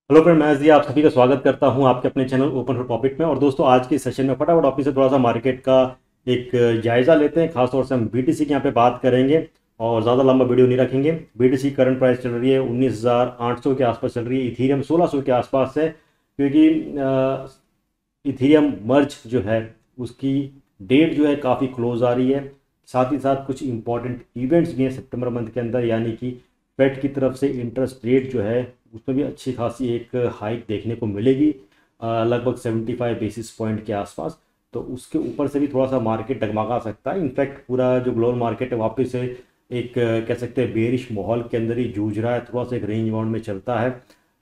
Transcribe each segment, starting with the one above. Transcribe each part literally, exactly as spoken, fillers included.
Hello friend, मैं जी आप सभी का स्वागत करता हूं आपके अपने चैनल ओपन फॉर प्रॉफिट में। और दोस्तों, आज के सेशन में फटाफट ऑफिस से थोड़ा सा मार्केट का एक जायजा लेते हैं। खासतौर से हम बीटीसी की यहाँ पे बात करेंगे और ज़्यादा लंबा वीडियो नहीं रखेंगे। बीटीसी करंट प्राइस चल रही है उन्नीस हज़ार आठ सौ के आसपास चल रही है। इथीरियम सोलह सौ के आसपास है, क्योंकि इथीरियम मर्ज जो है उसकी डेट जो है काफ़ी क्लोज आ रही है। साथ ही साथ कुछ इंपॉर्टेंट इवेंट्स भी हैं सितंबर मंथ के अंदर, यानी कि फेड की तरफ से इंटरेस्ट रेट जो है उसमें भी अच्छी खासी एक हाइक देखने को मिलेगी, अ, लगभग पचहत्तर बेसिस पॉइंट के आसपास। तो उसके ऊपर से भी थोड़ा सा मार्केट डगमगा सकता है। इनफैक्ट पूरा जो ग्लोबल मार्केट है वापस से एक अ, कह सकते हैं बेरिश माहौल के अंदर ही जूझ रहा है। थोड़ा सा एक रेंज बाउंड में चलता है।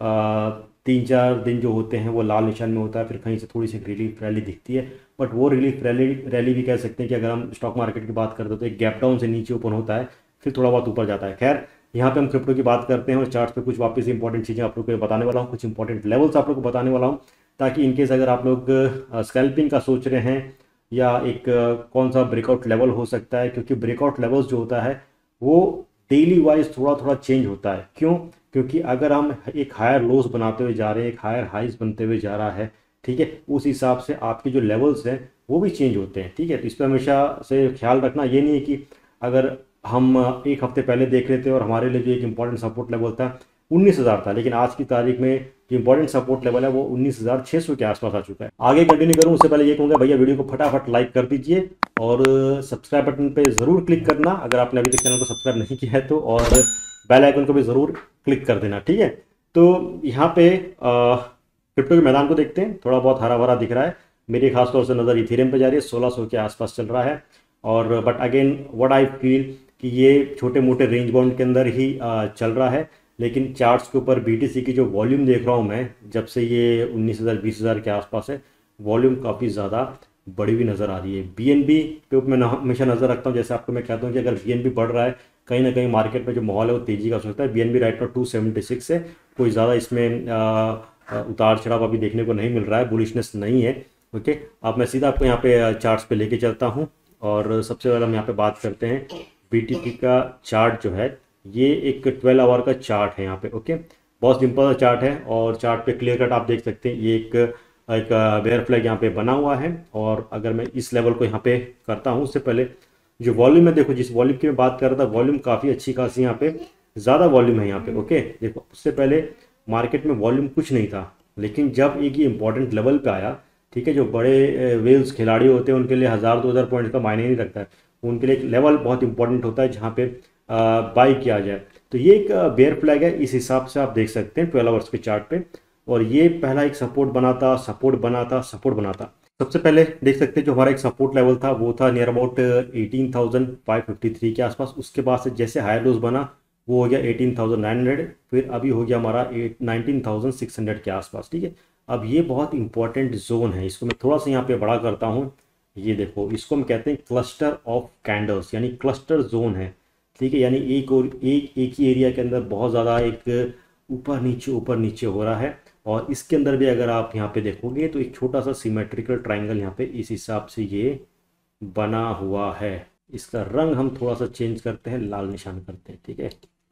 अ, तीन चार दिन जो होते हैं वो लाल निशान में होता है, फिर कहीं से थोड़ी सी रिलीफ रैली दिखती है। बट वो रिलीफ रैली रैली भी कह सकते हैं कि अगर हम स्टॉक मार्केट की बात करते हैं तो एक गैप डाउन से नीचे ओपन होता है, फिर थोड़ा बहुत ऊपर जाता है। खैर, यहाँ पे हम क्रिप्टो की बात करते हैं और चार्ट पे कुछ वापस इंपॉर्टेंट चीज़ें आप लोग को बताने वाला हूँ, कुछ इंपॉर्टेंट लेवल्स आप लोग को बताने वाला हूँ, ताकि इनकेस अगर आप लोग स्कैल्पिंग का सोच रहे हैं या एक अ, कौन सा ब्रेकआउट लेवल हो सकता है, क्योंकि ब्रेकआउट लेवल्स जो होता है वो डेली वाइज थोड़ा थोड़ा चेंज होता है। क्यों? क्योंकि अगर हम एक हायर लोस बनाते हुए जा रहे हैं, एक हायर हाइज बनते हुए जा रहा है, ठीक है, उस हिसाब से आपके जो लेवल्स हैं वो भी चेंज होते हैं। ठीक है, तो इस पर हमेशा से ख्याल रखना। ये नहीं है कि अगर हम एक हफ्ते पहले देख रहे थे और हमारे लिए जो एक इंपॉर्टेंट सपोर्ट लेवल था उन्नीस हज़ार था, लेकिन आज की तारीख में जो इंपॉर्टेंट सपोर्ट लेवल है वो उन्नीस हज़ार छह सौ के आसपास आ चुका है। आगे कंटिन्यू करूं उससे पहले ये कहूँगा, भैया वीडियो को फटाफट लाइक कर दीजिए और सब्सक्राइब बटन पे ज़रूर क्लिक करना अगर आपने अभी तक चैनल को सब्सक्राइब नहीं किया है तो, और बेल आइकन को भी ज़रूर क्लिक कर देना। ठीक है, तो यहाँ पे क्रिप्टो के मैदान को देखते हैं। थोड़ा बहुत हरा भरा दिख रहा है। मेरी खासतौर से नज़र इथेरियम पे जा रही है, सोलह सौ के आसपास चल रहा है। और but again what I feel कि ये छोटे मोटे रेंज बाउंड के अंदर ही आ, चल रहा है। लेकिन चार्ट्स के ऊपर बीटीसी की जो वॉल्यूम देख रहा हूँ मैं, जब से ये उन्नीस हज़ार बीस हज़ार के आसपास है, वॉल्यूम काफ़ी ज़्यादा बढ़ी हुई नज़र आ रही है। बीएनबी पे ऊपर मैं हमेशा नज़र रखता हूँ। जैसे आपको मैं कहता हूँ कि अगर बीएनबी बढ़ रहा है, कहीं ना कहीं मार्केट में जो माहौल है वो तेज़ी का हो सकता है। BNB right now two seventy six है, कोई ज़्यादा इसमें आ, आ, उतार चढ़ाव अभी देखने को नहीं मिल रहा है, बुलिशनेस नहीं है। ओके, अब मैं सीधा आपको यहाँ पे चार्ट्स पे लेके चलता हूँ और सबसे पहले हम यहाँ पे बात करते हैं बीटीपी का चार्ट जो है। ये एक ट्वेल्व आवर का चार्ट है यहाँ पे। ओके, बहुत सिंपल सा चार्ट है और चार्ट पे क्लियर कट आप देख सकते हैं। ये एक एक बेयर फ्लैग यहाँ पे बना हुआ है। और अगर मैं इस लेवल को यहाँ पे करता हूँ, उससे पहले जो वॉल्यूम है, देखो जिस वॉल्यूम की मैं बात कर रहा था, वॉल्यूम काफ़ी अच्छी खासी यहाँ पे ज़्यादा वॉल्यूम है यहाँ पे। ओके, देखो उससे पहले मार्केट में वॉल्यूम कुछ नहीं था, लेकिन जब एक ये इंपॉर्टेंट लेवल पे आया, ठीक है, जो बड़े वेल्स खिलाड़ी होते हैं उनके लिए हज़ार दो हज़ार पॉइंट का मायने नहीं रखता है। उनके लिए एक लेवल बहुत इंपॉर्टेंट होता है जहाँ पे बाई किया जाए। तो ये एक बेयर फ्लैग है, इस हिसाब से आप देख सकते हैं ट्वेल्व आवर्स के चार्ट पे। और ये पहला एक सपोर्ट बना था, सपोर्ट बना था, सपोर्ट बना था। सबसे पहले देख सकते हैं जो हमारा एक सपोर्ट लेवल था वो था near about eighteen thousand five fifty three के आसपास। उसके बाद से जैसे हायर लोज बना वो हो गया एटीन थाउजेंड नाइन हंड्रेड, फिर अभी हो गया हमारा at nineteen thousand six hundred के आसपास। ठीक है, अब ये बहुत इंपॉर्टेंट जोन है, इसको मैं थोड़ा सा यहाँ पे बड़ा करता हूँ। ये देखो, इसको हम कहते हैं क्लस्टर ऑफ कैंडल्स, यानी क्लस्टर जोन है। ठीक है, यानी एक और एक एक ही एरिया के अंदर बहुत ज़्यादा एक ऊपर नीचे ऊपर नीचे हो रहा है। और इसके अंदर भी अगर आप यहाँ पे देखोगे तो एक छोटा सा सिमेट्रिकल ट्राइंगल यहाँ पे इस हिसाब से ये बना हुआ है। इसका रंग हम थोड़ा सा चेंज करते हैं, लाल निशान करते हैं। ठीक है,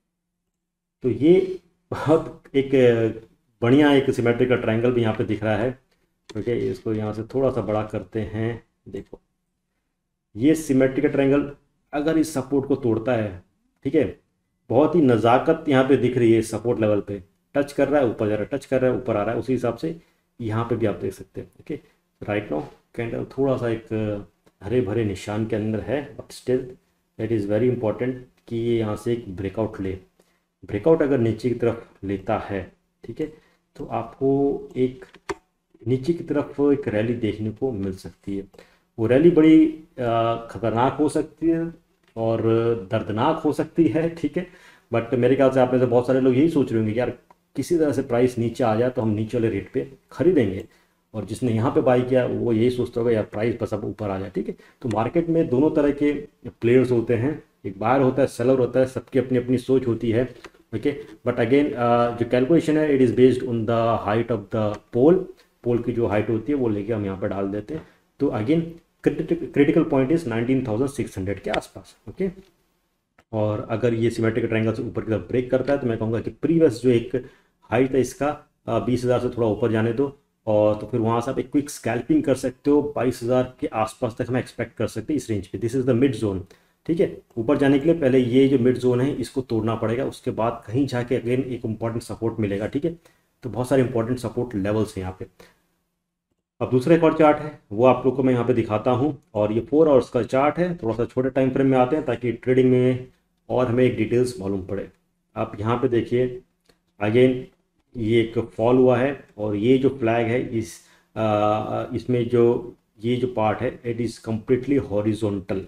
तो ये बहुत एक बढ़िया एक सिमेट्रिकल ट्राइंगल भी यहाँ पे दिख रहा है। ठीक है, इसको यहाँ से थोड़ा सा बड़ा करते हैं। देखो, ये सिमेट्रिकल ट्रायंगल अगर इस सपोर्ट को तोड़ता है, ठीक है, बहुत ही नज़ाकत यहाँ पे दिख रही है। सपोर्ट लेवल पे टच कर रहा है, ऊपर जा रहा है, टच कर रहा है, ऊपर आ रहा है। उसी हिसाब से यहाँ पे भी आप देख सकते हैं। ओके, राइट नाउ कैंडल थोड़ा सा एक हरे भरे निशान के अंदर है, but still that is very important कि ये यहाँ से एक ब्रेकआउट ले। ब्रेकआउट अगर नीचे की तरफ लेता है, ठीक है, तो आपको एक नीचे की तरफ एक रैली देखने को मिल सकती है। वो रैली बड़ी अ, खतरनाक हो सकती है और दर्दनाक हो सकती है। ठीक है, बट मेरे ख्याल से आप में से बहुत सारे लोग यही सोच रहे होंगे कि यार किसी तरह से प्राइस नीचे आ जाए तो हम नीचे वाले रेट पे खरीदेंगे, और जिसने यहाँ पे बाई किया वो यही सोचता होगा यार प्राइस बस अब ऊपर आ जाए। ठीक है, तो मार्केट में दोनों तरह के प्लेयर्स होते हैं, एक बायर होता है, सेलर होता है, सबकी अपनी अपनी सोच होती है। ओके, बट अगेन जो कैलकुलेशन है it is based on the height of the pole. Pole की जो हाइट होती है वो लेके हम यहाँ पर डाल देते हैं। तो again critical point is nineteen thousand six hundred के आसपास। ओके, और अगर ये सिमेट्रिक ट्रायंगल से ऊपर की तरफ ब्रेक करता है तो मैं कहूँगा कि प्रीवियस जो एक हाइट है इसका बीस हज़ार से थोड़ा ऊपर जाने दो, और तो फिर वहाँ से आप एक क्विक स्कैल्पिंग कर सकते हो। बाईस हज़ार के आसपास तक हम एक्सपेक्ट कर सकते हैं इस रेंज पे। This is the mid zone, ठीक है। ऊपर जाने के लिए पहले ये जो मिड जोन है इसको तोड़ना पड़ेगा, उसके बाद कहीं जाके अगेन एक इंपॉर्टेंट सपोर्ट मिलेगा, ठीक है। तो बहुत सारे इंपॉर्टेंट सपोर्ट लेवल्स हैं यहाँ पे। अब दूसरा एक और चार्ट है वो आप लोग को मैं यहाँ पे दिखाता हूँ, और ये फोर आवर्स का चार्ट है। थोड़ा सा छोटे टाइम फ्रेम में आते हैं ताकि ट्रेडिंग में और हमें एक डिटेल्स मालूम पड़े। आप यहाँ पे देखिए अगेन ये एक फॉल हुआ है, और ये जो फ्लैग है इस आ, इसमें जो ये जो पार्ट है it is completely horizontal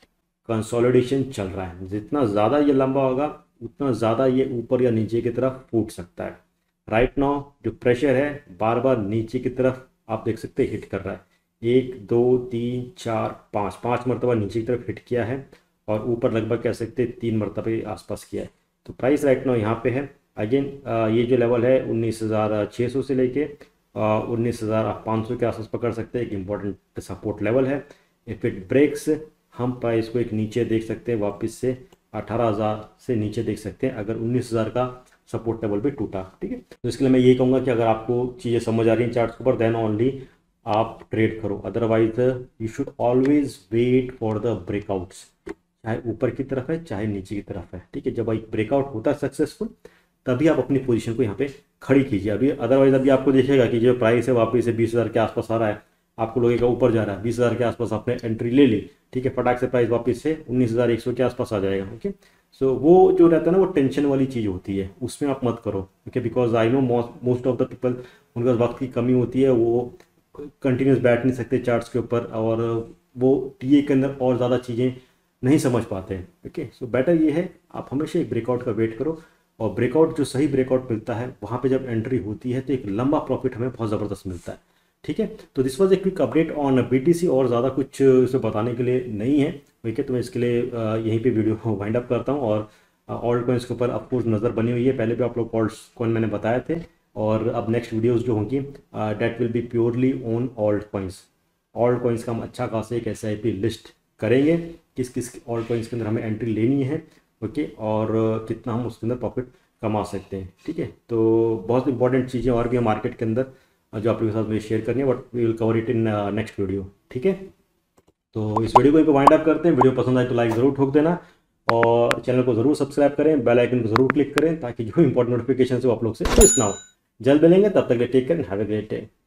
consolidation चल रहा है। जितना ज़्यादा ये लंबा होगा उतना ज़्यादा ये ऊपर या नीचे की तरफ फूट सकता है। राइट नाउ जो प्रेशर है बार बार नीचे की तरफ आप देख सकते हैं हिट कर रहा है। एक दो तीन चार पाँच पाँच मरतबा नीचे की तरफ हिट किया है, और ऊपर लगभग कह सकते हैं तीन मरतबे आसपास किया है। तो प्राइस राइट नाउ यहाँ पे है। अगेन ये जो लेवल है उन्नीस हज़ार छः सौ से लेके उन्नीस हज़ार पाँच सौ के आसपास पकड़ सकते हैं। एक इम्पॉर्टेंट सपोर्ट लेवल है। इफ़ इट ब्रेक्स हम प्राइस को एक नीचे देख सकते हैं, वापस से अठारह हज़ार से नीचे देख सकते हैं अगर उन्नीस हज़ार का सपोर्ट लेवल भी टूटा, ठीक है। तो इसके लिए मैं ये कहूँगा कि अगर आपको चीज़ें समझ आ रही हैं चार्ट्स के ऊपर देन ओनली आप ट्रेड करो, otherwise you should always wait for the breakouts, चाहे ऊपर की तरफ है चाहे नीचे की तरफ है, ठीक है। जब एक ब्रेकआउट होता है सक्सेसफुल तभी आप अपनी पोजीशन को यहाँ पे खड़ी कीजिए। अभी अदरवाइज अभी आपको देखिएगा कि जो प्राइस है वापस से बीस हज़ार के आसपास आ रहा है, आपको लगेगा ऊपर जा रहा है, बीस हज़ार के आसपास आपने एंट्री ले ली, ठीक है, फटाक से प्राइस वापस से उन्नीस हज़ार एक सौ के आसपास आ जाएगा, ओके। सो वो जो रहता है ना वो टेंशन वाली चीज़ होती है, उसमें आप मत करो, okay. Because I know most of the people उनके पास वक्त की कमी होती है, वो कंटिन्यूस बैठ नहीं सकते चार्ट्स के ऊपर, और वो टीए के अंदर और ज़्यादा चीज़ें नहीं समझ पाते हैं, ओके। सो बेटर ये है आप हमेशा एक ब्रेकआउट का वेट करो, और ब्रेकआउट जो सही ब्रेकआउट मिलता है वहाँ पे जब एंट्री होती है तो एक लंबा प्रॉफिट हमें बहुत ज़बरदस्त मिलता है, ठीक है। तो this was a quick update on BTC, और ज़्यादा कुछ इसमें बताने के लिए नहीं है, ठीक है। तो मैं इसके लिए यहीं पे वीडियो वाइंड अप करता हूँ। और ऑल्ट कॉइन्स के ऊपर ऑफकोर्स नज़र बनी हुई है, पहले भी आप लोग ऑल्ट कॉइन मैंने बताए थे, और अब नेक्स्ट वीडियोज़ जो होंगी that will be purely on altcoins. Altcoins का हम अच्छा खासा एक एस आई पी लिस्ट करेंगे, किस किस ऑल्ट कॉइन्स के अंदर हमें एंट्री लेनी है, ओके, और कितना हम उसके अंदर प्रॉफिट कमा सकते हैं, ठीक है। तो बहुत इंपॉर्टेंट चीज़ें और भी है मार्केट के अंदर जो आप लोगों के साथ मुझे शेयर करनी है, but we will cover it in next video, ठीक है। तो इस वीडियो को यहीं पे वाइंड अप करते हैं। वीडियो पसंद आए तो लाइक ज़रूर ठोक देना, और चैनल को ज़रूर सब्सक्राइब करें, बेल आइकन को ज़रूर क्लिक करें ताकि जो इंपॉर्टेंट नोटिफिकेशन है वो आप लोग से मिस ना हो। जल्द मिलेंगे, तब तक के लिए take care and have a great day.